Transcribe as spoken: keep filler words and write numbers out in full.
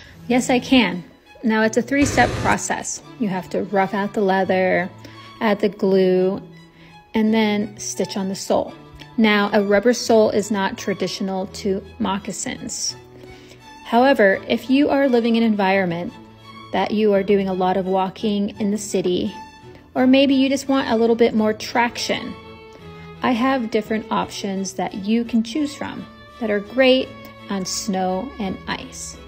Yes, I can. Now it's a three-step process. You have to rough out the leather, add the glue, and then stitch on the sole. Now, a rubber sole is not traditional to moccasins. However, if you are living in an environment that you are doing a lot of walking in the city, or maybe you just want a little bit more traction, I have different options that you can choose from that are great on snow and ice.